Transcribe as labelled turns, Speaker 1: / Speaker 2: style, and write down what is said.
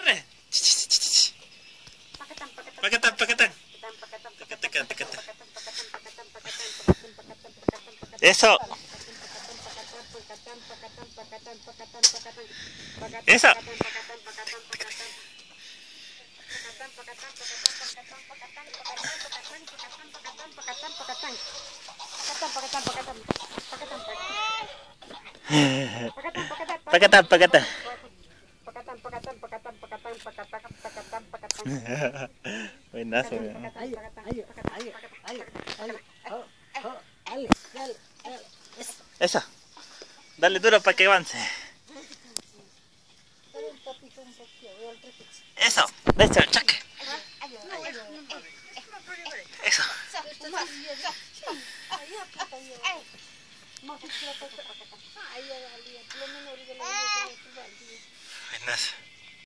Speaker 1: corre. Pacatán, pacatán. Pacatán, pacatán. Eso. Eso. Pacatán, pacatán. Buenazo. Eso. Dale duro para que avance. Eso. Eso, chac.